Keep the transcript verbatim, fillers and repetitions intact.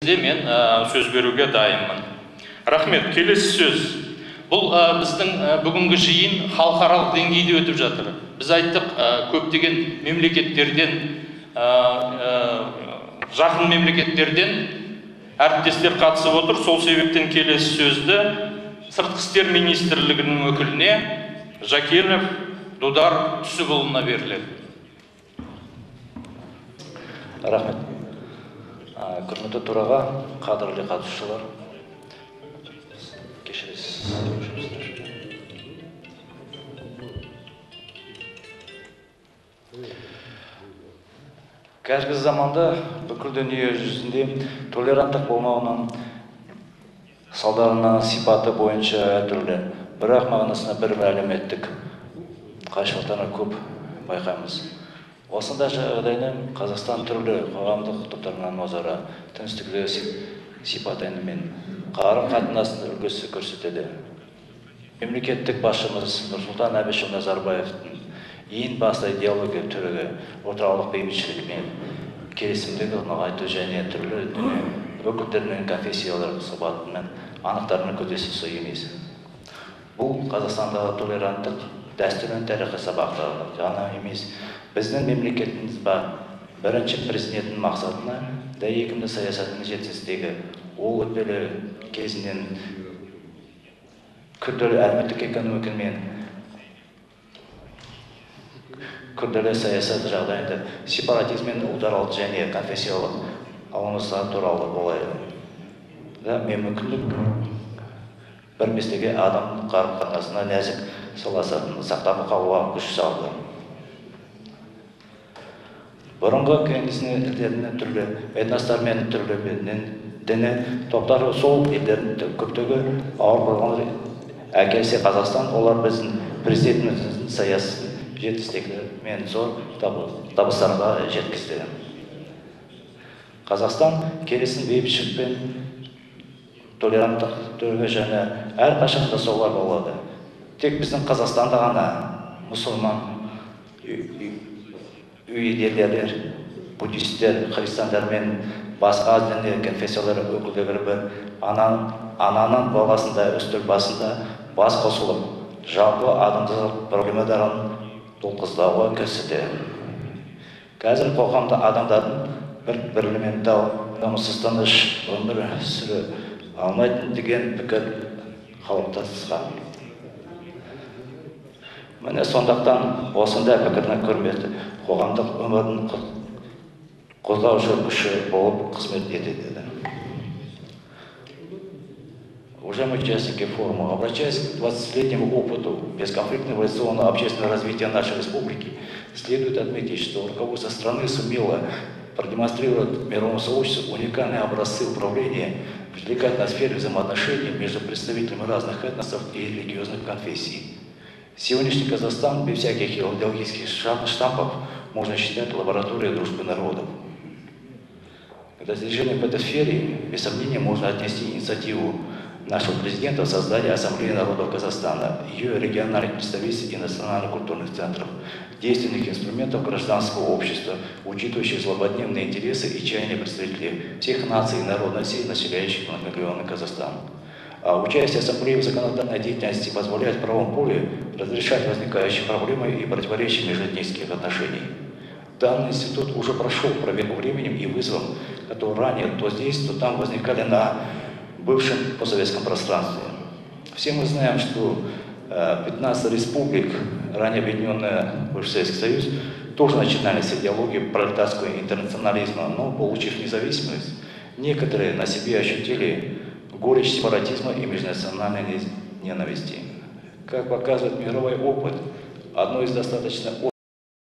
мен сөз беруге дайынмын. Рахмет. Келесі сөз. Бұл біздің бүгінгі жиын халықаралық деңгейде өтіп жатыр. Біз айттық, көптеген мемлекеттерден, жақын мемлекеттерден әріптестер қатысып отыр. Сол себептен келесі сөзді Сыртқы істер министрлігінің өкіліне Жакенов Дудар Түсіпұлына беріледі. Рахмет. Құрметті төраға, қадірлі қатысушылар, кешіресіз. Қазіргі заманда бүкіл дүние жүзінде толеранттық болмауының салдарынан сипаты бойынша әртүрлі, бірақ мағынасына бір әлеуметтік қайшылықтар көп байқаймыз. Осындай жағдайда Қазақстан түрлі қоғамдық топтарынан өзара теңсіздікті сипаттайымен қарым-қатынастың үлгісі көрсетеді. Мемлекеттік басшымыз Нұрсұлтан Әбішұлы Назарбаевтың ең басты идеология түрігі орталық бейбітшілік мен келісімдегі нығайту және түрлі діни өкілдерінің конфессиялар сұхбатымен анықтарының көздесісі емес. Бұл Қазақстандағы толеранттық дәстүрін тарихи сабақтағы ғана емес, біздің мемлекетіміз бар бірінші президенттің мақсатына дәйекімді саясатының жетістігі, ол өтпелі кезінен күрделі әлеуметтік экономикамен күрделі саясат жағдайында сепаратизм мен ұлтаралық және конфессиялық алымыстар туралы болады. Мүмкіндік бірместегі адам қарым-қатынасына нәзік саясатын сақтап қалуға күш салды. Бұрынғы кеңесінің елдерінің түрлі этностар мен түрлі діни топтары сол елдердің көптігі ауыр болған әкелсе Қазақстан, олар біздің президентіміздің саяси жетістіктері мен зор табыстарға жеткізді. Қазақстан келісім бейбітшілік пен толеранттық түрге және әрқашан да солар болады. Тек біздің Қазақстанда ғана мұсылман үйелерлер, буддисттер, христиандар мен басқа діни конфессиялар өкілдері бір ананың баласында, үстел басында бас қосылып, жалпы адамдық проблемаларын толғауға кірісті. Қазір қоғамда адамдардың бір-бірімен дау, намыссыз тыныш өмір сүре алмайтын деген пікір қалыптасқан. Міне сондықтан осындай пікірні көрмеді қоғамдық өмірдің қозғаушы күші болып қызмет етеді. Уважаемые участники форума, обращаясь к двадцатилетнему опыту бесконфликтного эволюционного общественного развития нашей республики, следует отметить, что руководство страны сумело продемонстрировать мировому сообществу уникальные образцы управления в деликатной сфере взаимоотношений между представителями разных этносов и религиозных конфессий. Сегодняшний Казахстан без всяких идеологических штампов можно считать лабораторией дружбы народов. К достижениям в этой сфере, без сомнения, можно отнести инициативу нашего президента в создании Ассамблеи народов Казахстана, ее региональных представительств и национальных культурных центров, действенных инструментов гражданского общества, учитывающих злободневные интересы и чаяния представителей всех наций и народностей, населяющих многомиллионный Казахстан. А участие Ассамблеи в законодательной деятельности позволяет в правом поле разрешать возникающие проблемы и противоречия межэтнических отношений. Данный институт уже прошел проверку временем и вызовом, которые ранее то здесь, то там возникали на бывшем постсоветском пространстве. Все мы знаем, что пятнадцать республик, ранее объединенная бывший Советский Союз, тоже начинали с идеологии пролетарского интернационализма, но, получив независимость, некоторые на себе ощутили горечь сепаратизма и межнациональной ненависти. Как показывает мировой опыт, одно из достаточно